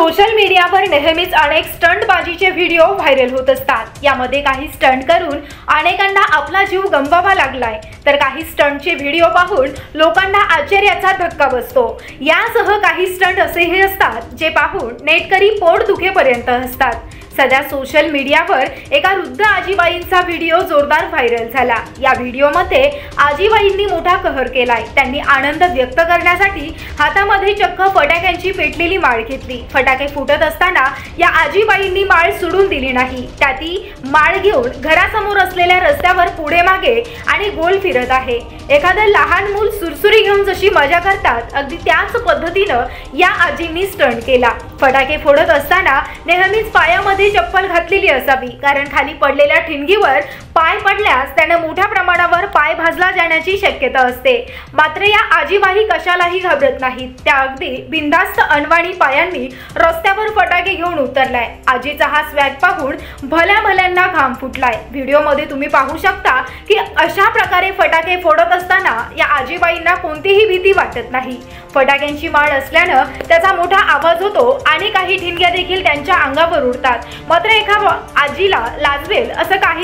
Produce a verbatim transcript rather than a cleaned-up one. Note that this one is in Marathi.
सोशल मीडियावर नेहमीच अनेक स्टंटबाजीचे व्हिडिओ व्हायरल होत असतात। यामध्ये काही स्टंट करून अनेकांना आपला जीव गमवावा लागलाय, तर काही स्टंटचे व्हिडिओ पाहून लोकांना आश्चर्याचा धक्का बसतो। यासह काही स्टंट असेही असतात जे पाहून नेटकरी पोट दुखेपर्यंत असतात। सध्या सोशल मीडियावर एका वृद्ध आजीबाईंचा व्हिडिओ जोरदार व्हायरल झाला। या व्हिडिओमध्ये आजीबाईंनी मोठा कहर केलाय। त्यांनी आनंद व्यक्त करण्यासाठी हातामध्ये चक्क फटाक्यांची पेटलेली माळ घेतली। फटाके फुटत असताना या आजीबाईंनी माळ सोडून दिली नाही, त्या ती माळ घेऊन घरासमोर असलेल्या रस्त्यावर पुढे मागे आणि गोल फिरत आहे। एखादं लहान मूल सुरसुरी घेऊन जशी मजा करतात, अगदी त्याच पद्धतीनं या आजींनी स्टंट केला। फटाके फोडत असताना नेहमीच पायामध्ये चप्पल घातलेली असावी, कारण खाली पडलेल्या ठिणगीवर पाय पडल्यास त्याने मोठ्या प्रमाणावर पाय भाजला जाण्याची शक्यता असते। मात्र या आजीबाई कशालाही घाबरत नाहीत, त्या अगदी बिनधास्त अनवाणी पायांनी रस्त्यावर फटाके घेऊन उतरलाय। आजीचा हा स्वॅग पाहून भल्या भल्यांना घाम फुटलाय। व्हिडिओमध्ये तुम्ही पाहू शकता की अशा प्रकारे फटाके फोडत असताना या आजीबाईंना कोणतीही भीती वाटत नाही। फटाक्यांची माळ असल्यानं त्याचा मोठा आवाज होतो आणि काही ठिणग्या देखील त्यांच्या अंगावर उडतात। मात्र एका आजीला लाजवेल असं काही